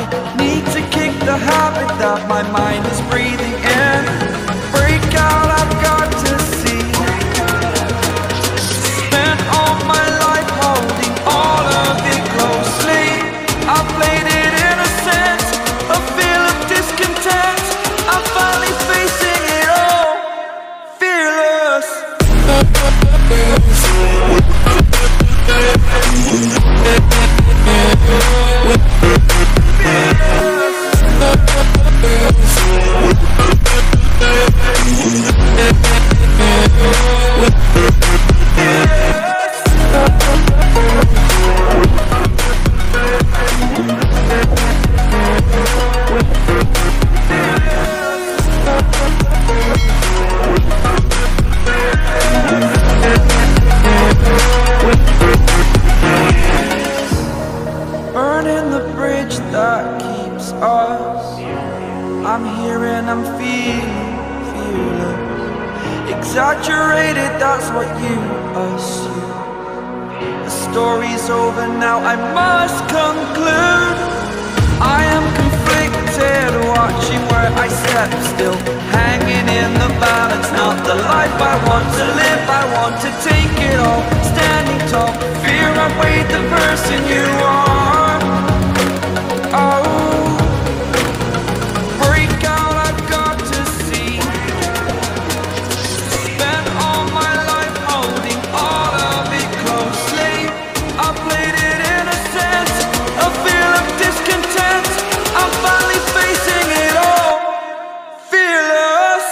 I need to kick the habit that my mind is breathing in. Break out, I've got to see. Spent all my life holding all of it closely. I played it innocent, a feel of discontent. I'm finally facing it all, fearless. Burning the bridge that keeps us. I'm here and I'm feeling fearless. Exaggerated, that's what you assume. The story's over now, I must conclude. I am conflicted, watching where I step still, hanging in the balance. Not the life I want to live, I want to take it all. Standing tall, fear I weighed the person you are. Oh, break out, I've got to see. Spent all my life holding all of it closely. I played it innocent, a feel of discontent. I'm finally facing it all, fearless.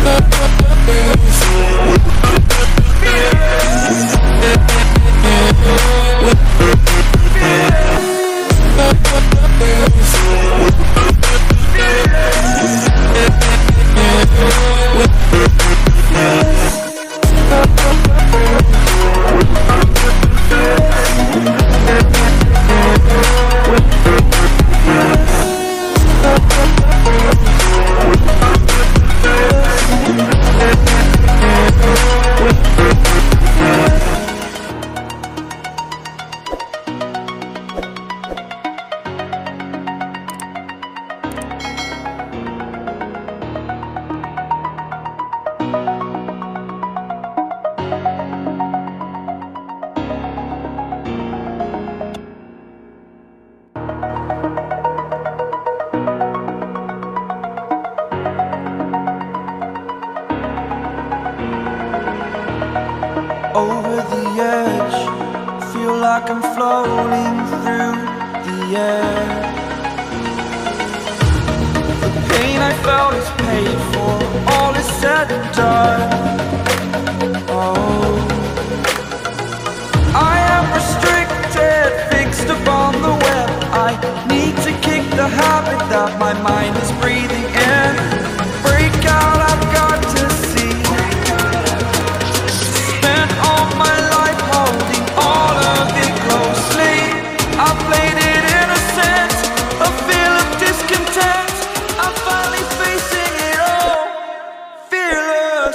Over the edge, feel like I'm floating through the air. The pain I felt is paid for, all is said and done. Oh, I am restricted, fixed upon the web. I need to kick the habit that my mind is breathing in. Break out, I've got to see. Spent all my life holding all of it closely. I played it innocent, a feel of discontent. I'm finally facing it all, fearless.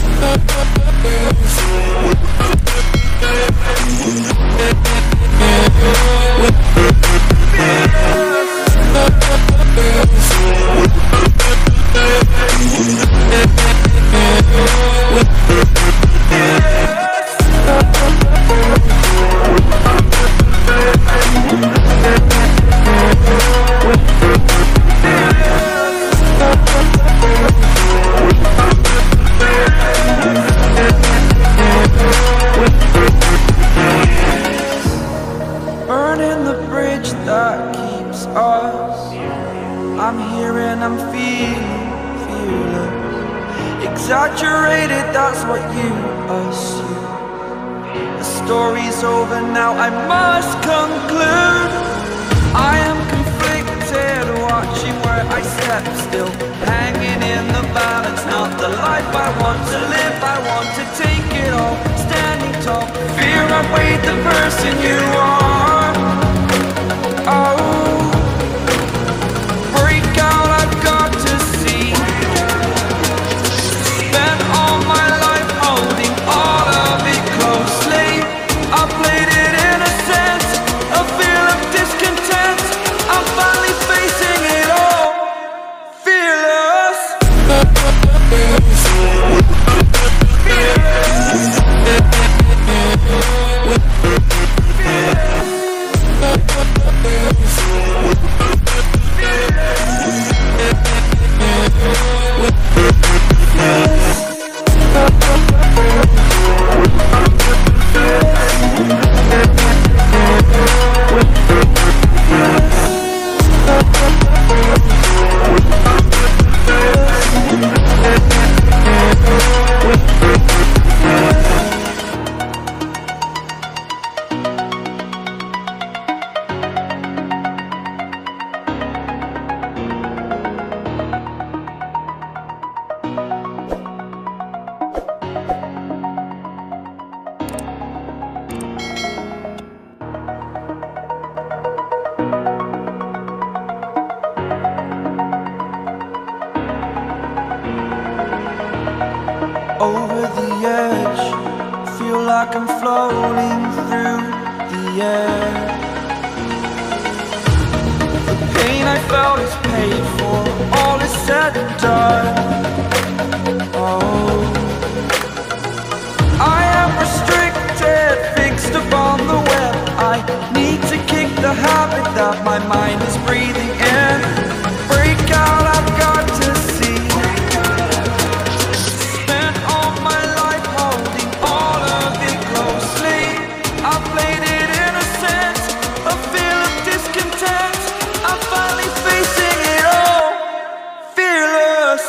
Burning the bridge that keeps us. I'm here and I'm feeling fearless. Exaggerated, that's what you assume. The story's over now, I must conclude. I am conflicted, watching where I step still, hanging in the balance. Not the life I want to live, I want to take it all. Standing tall, fear I weighed the person you are. Oh, break out, I've got to see. Spent all my life holding all of it closely. I played it innocent, a feel of discontent. I'm finally facing like I'm floating through the air. The pain I felt is paid for, all is said and done. Oh, I am restricted, fixed upon the web. I need to kick the habit that my mind is breathing in. Break out, I've got to see. Spent all my life holding all of it closely. I played it innocent, a feel of discontent. I'm finally facing it all, fearless.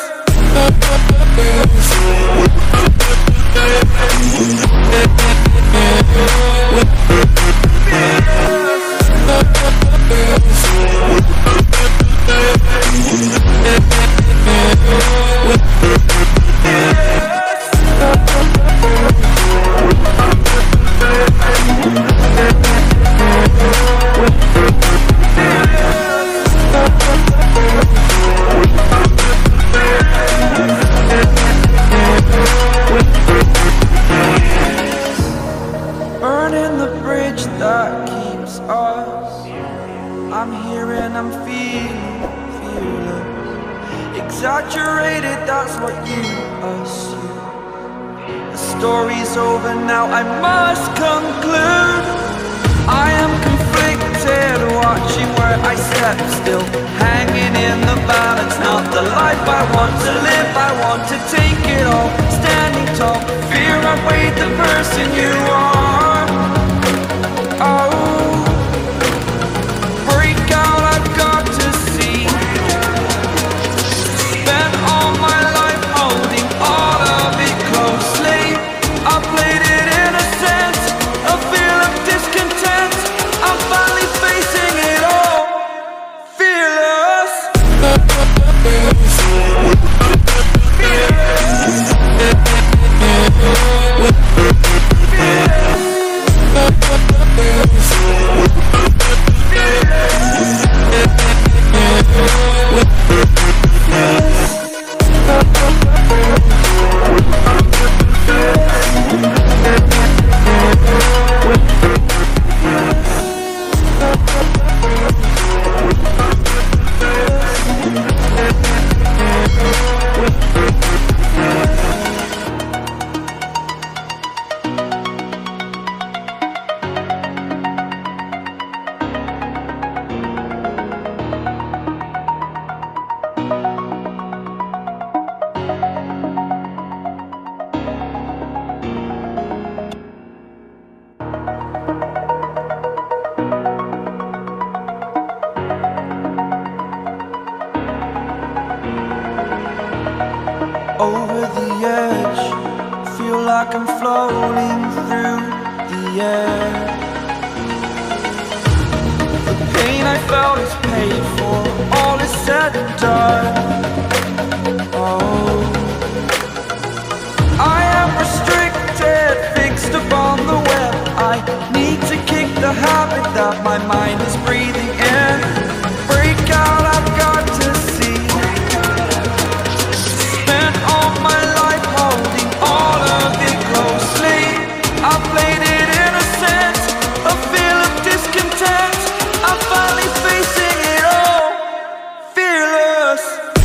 Burning the bridge that keeps us. I'm here and I'm feeling exaggerated, that's what you assume. The story's over now, I must conclude. I am conflicted, watching where I step, still hanging in the balance. Not the life I want to live, I want to take it all. Standing tall, fear I weighed the person you are. Oh, break out, I've got to see. Spent all my life holding all of it closely. I played it innocent, a feel of discontent. I'm finally facing it all, fearless. Over the edge, feel like I'm floating through the air. The pain I felt is paid for, all is said and done. Oh, I am restricted, fixed upon the web. I need to kick the habit that my mind is breathing in. Break out, I've got to see. Spent all my life holding all of it closely. I played it innocent, a feel of discontent. I'm finally facing it all, fearless.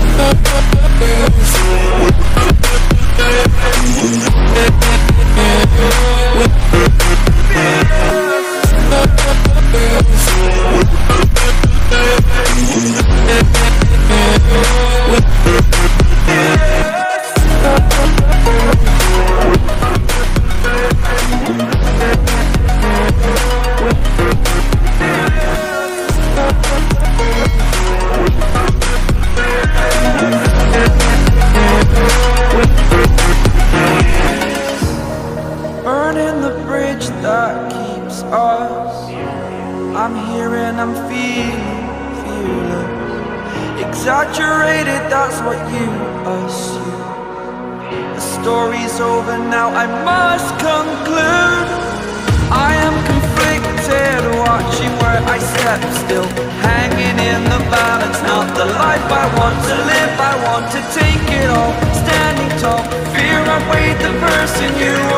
Burning the bridge that keeps us. I'm here and I'm feeling exaggerated, that's what you assume. The story's over now, I must conclude. I am conflicted, watching where I step, still hanging in the balance. Not the life I want to live, I want to take it all. Standing tall, fear I weighed the person you